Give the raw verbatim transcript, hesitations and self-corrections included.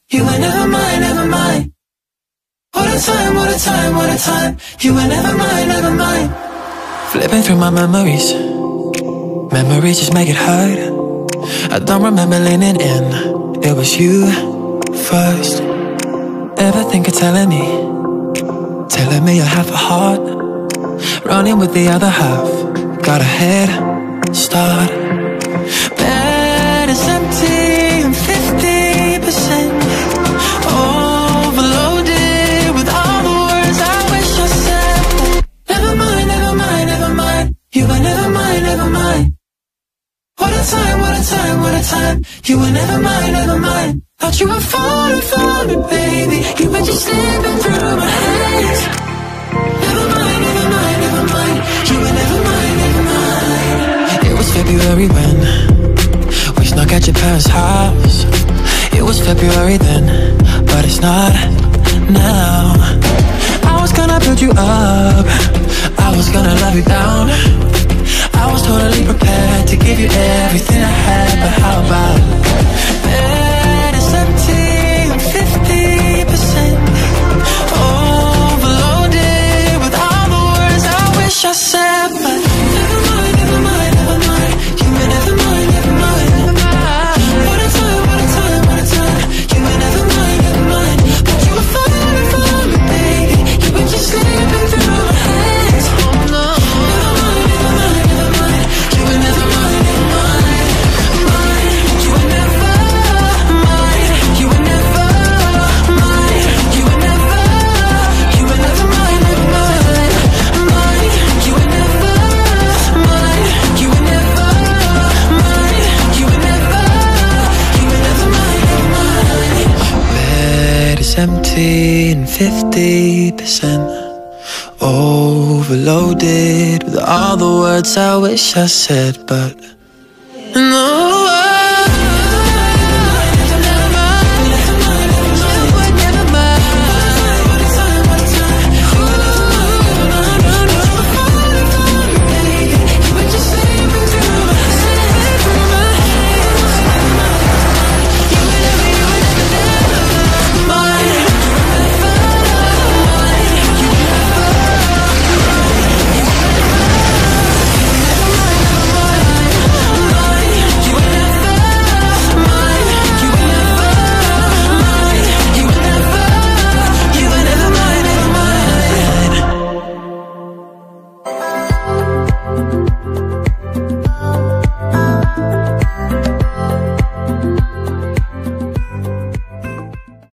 You were never mine, never mine. What a time, what a time, what a time. You were never mine, never mine. Flipping through my memories, memories just make it hard. I don't remember leaning in, it was you first. Ever think of telling me, telling me I have a heart, running with the other half, got a head start. Bed is empty and fifty percent overloaded with all the words I wish I said. Never mind, never mind, never mind. You were never mine, never mine. What a time, what a time, what a time. You were never mine, never mine. Thought you were falling for me, baby. You were just slipping through my hands. Never mind, never mind, never mind. You were never mine, never mine. It was February when we snuck at your parents' house. It was February then, but it's not now. I was gonna build you up, I was gonna love you down. I was totally prepared to give you everything I had, but how about bed is empty and fifty percent overloaded with all the words I wish I said, but never mind, never mind, never mind. You were never mine, never mind. What a time, what a time, what a time. You were never mine, never mind. But you were falling for me, baby. You were just slipping through my hands. Oh no. Never mind, never mind, never mind. You were never mine, never mind. Mine. You were never mine. You were never mine. You were never. You were never mine, never mind. Mine. You were never mine. You were never mine. You were never. You were never mine, never mind. Bed is empty and fifty percent overloaded with all the words I wish I said, but no.